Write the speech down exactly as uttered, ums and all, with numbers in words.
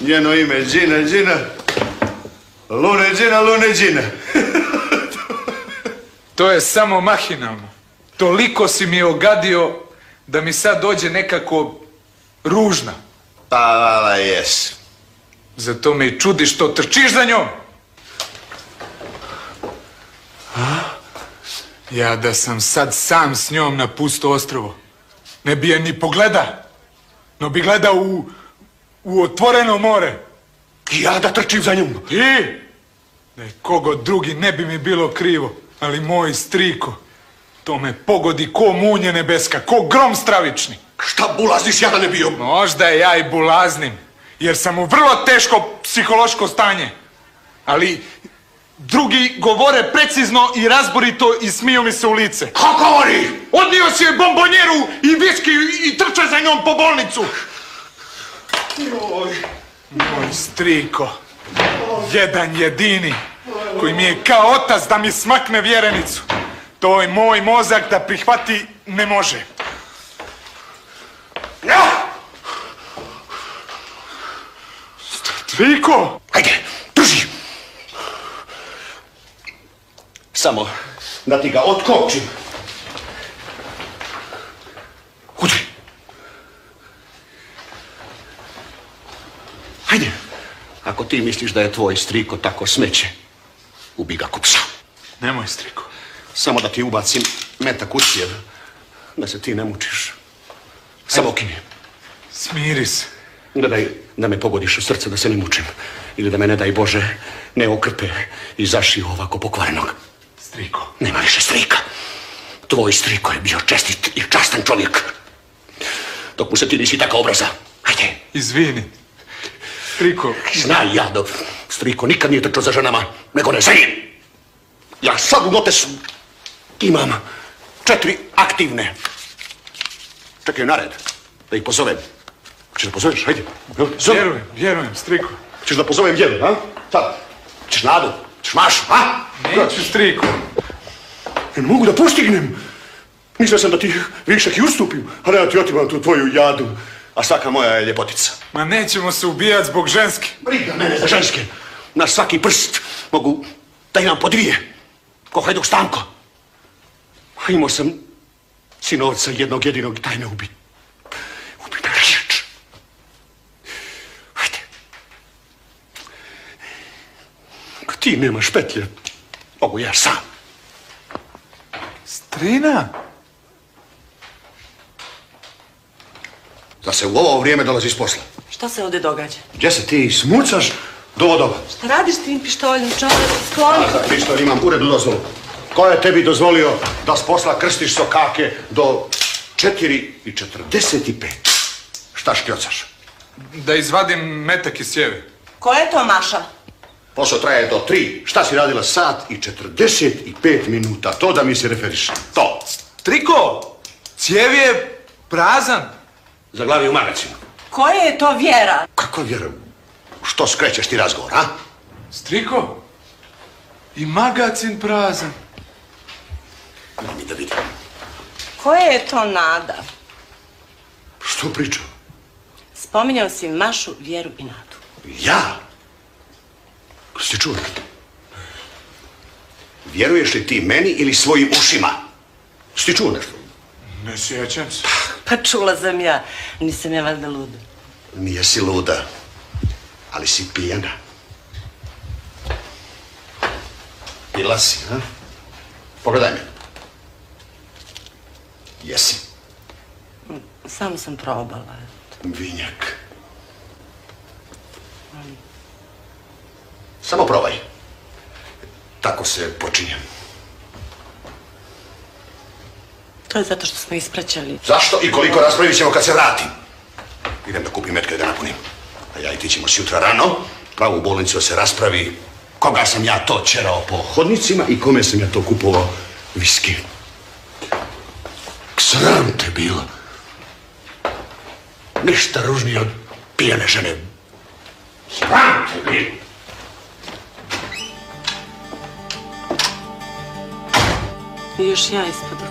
Njeno ime Đina, Đina. Lune Đina, Lune Đina. To je samo mahinalno. Toliko si mi ogadio da mi sad dođe nekako ružna. Pa, vala, jes. Zato me i čudi što trčiš za njom. Ja da sam sad sam s njom na pusto ostrvo, ne bi je ni pogleda, no bi gledao u, u otvoreno more. I ja da trčim za njom. I? Da je kogo drugi ne bi mi bilo krivo, ali moj striko, to me pogodi ko munje nebeska, ko grom stravični. Šta bulazniš, ja da ne bio? Možda ja i bulaznim, jer sam u vrlo teško psihološko stanje. Ali drugi govore precizno i razborito i smiju mi se u lice. Kako govori? Odnio si joj bombonjeru i viski i trče za njom po bolnicu. Joj. Moj striko, jedan jedini, koji mi je kao otac da mi smakne vjerenicu. To je moj mozak da prihvati ne može. Ja! Striko! Ajde, drži! Samo da ti ga otkopčim. Udri. Ajde. Ako ti misliš da je tvoj striko tako smeće, ubi ga ko psa. Nemoj, striko. Samo da ti ubacim metak u cijev, da se ti ne mučiš. Samo kini. Smiri se. Gledaj da me pogodiš u srce da se ne mučim. Ili da me, ne daj Bože, ne okrpe i zašiju ovako pokvarenog. Striko. Nema više strika. Tvoj striko je bio čestit i častan čovjek. Dok mu se ti nisi tako obraza. Ajde. Izvini. Striko. Znaj ja da striko nikad nije trčao za ženama, nego ne za njim. Ja sad u notesu imam četiri aktivne. Čekaj na red, da ih pozovem. Češ da pozoveš? Ajde. Zove. Vjerujem, vjerujem, striko. Češ da pozovem djedu, a? Sad. Češ Nadu? Češ Mašu, a? Neću, striko. Ne mogu da postignem. Mislio sam da ti višak i ustupim, a ne da ti otimam tu tvoju jadu. A svaka moja je ljepotica. Ma nećemo se ubijati zbog ženske. Briga mene za ženske. Na svaki prst mogu da imam po dvije. Ko Hajduk Stanko. A imao sam sinovca jednog jedinog i taj me ubi. Ubi me riječ. Hajde. Ako ti nemaš petlje, mogu ja sam. Strina? Da se u ovo vrijeme dolazi s posla. Šta se ovdje događa? Gdje se ti smucaš do vodova? Šta radiš s tim pištoljem, čovjek? Skloni. A za pištolj imam urednu dozvolu. Ko je tebi dozvolio da s posla krstiš sokake do četiri i četrdeset pet? Šta škljocaš? Da izvadim metak iz cijevi. Ko je to Maša? Posao traje do tri. Šta si radila sat i četrdeset pet minuta? To da mi se referiš. To. Striko, cijev je prazan. Zaglavi u magacinu. Koja je to vjera? Kako vjerujem? Što skrećeš ti razgovor, a? Striko, i magacin prazan. Da mi da vidim. Koja je to Nada? Što pričam? Spominjao si Mašu, Vjeru i Nadu. Ja? Si čuo? Vjeruješ li ti meni ili svojim ušima? Si čuo nešto? Ne sjećam se. Pa čula sam ja. Nisam ja valjda luda. Nijesi luda, ali si pijana. Pila si, a? Pogledaj me. Jesi. Samo sam probala. Vinjak. Samo probaj. Tako se počinje. To je zato što smo ispraćali. Zašto i koliko raspravit ćemo kad se vratim? Idem da kupim metke da napunim. A ja i ti ćemo sjutra rano pravo u bolnicu da se raspravi koga sam ja to čerao po hodnicima i kome sam ja to kupovao viski. Sram te bilo. Ništa ružnije od pijane žene. Sram te bilo. I još ja ispod